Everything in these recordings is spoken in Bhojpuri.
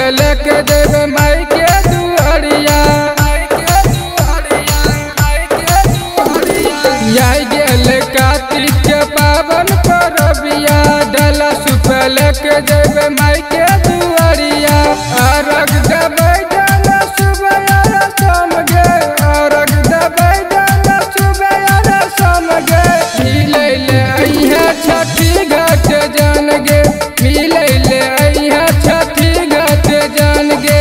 लेके देवे माई के दुआरिया। आई गेल कार्तिक के पावन परबिया, डाला सुप लेके देवे माई के दुआरिया। अरग देवे डाला सुबह शाम गे, अरग देवे डाला सुबह शाम गे। मिले ले अइहा छठी घाट जान गे, मिले ले अइहा छठी घाट जान गे।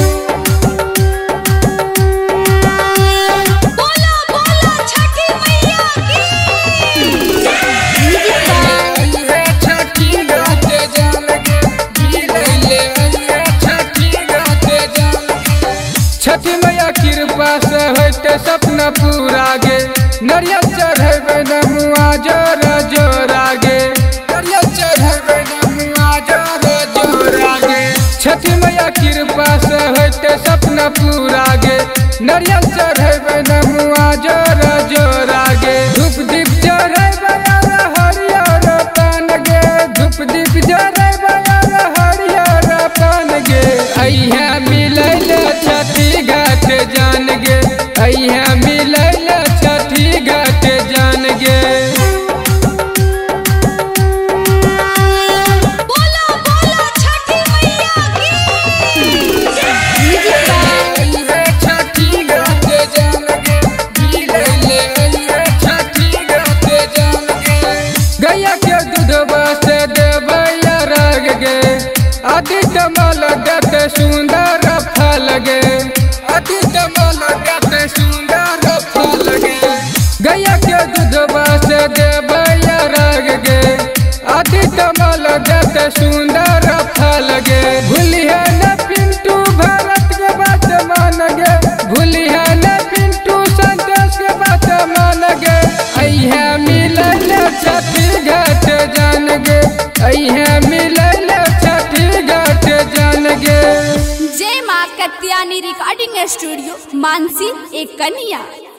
बोला बोला छठी मैया की। अइहा छठी घाट जान गे, मिले ले अइहा छठी घाट जान गे। छठी मैया कृपा से होते सपना पूरा गे, नरियल चढ़ेबे नमुआ जोरा जोरा गे, नरियल चढ़ेबे नमुआ जोरा जोरा गे। छठी मैया कृपा से होते सपना पूरा गे, नरियल चढ़ेबे नमुआ जोरा जोरा गे। धूप दीप चढ़ेबे हरियर पान गे, धूप दीप चढ़ेबे हरियर पान गे। अइहा मिलै ले छठी घाट जान गे, अइहा मिलै ले छठी घाट जान गे। बोला बोला छठी मैया की। अइहा छठी घाट जान गे, मिलै ले अइहा छठी घाट जान गे। गैया के दूधवा से देबै अरग गे, आदित्य मल देते सुंदर फल गे, आदित्य मल देते सुंदर फल गे। गैया के दूधवा से देबै अरग गे, आदित्य मल देते सुंदर फल गे। भूलिया न पिंटू भरत के बात मान गे, भूलिया न पिंटू संतोष के बात मान गे। अइहा मिलै ले छठी घाट जान गे, अइहा मिलै ले छठी घाट जान गे। जय मां कत्यानी रिकॉर्डिंग स्टूडियो, मानसी एक कन्या।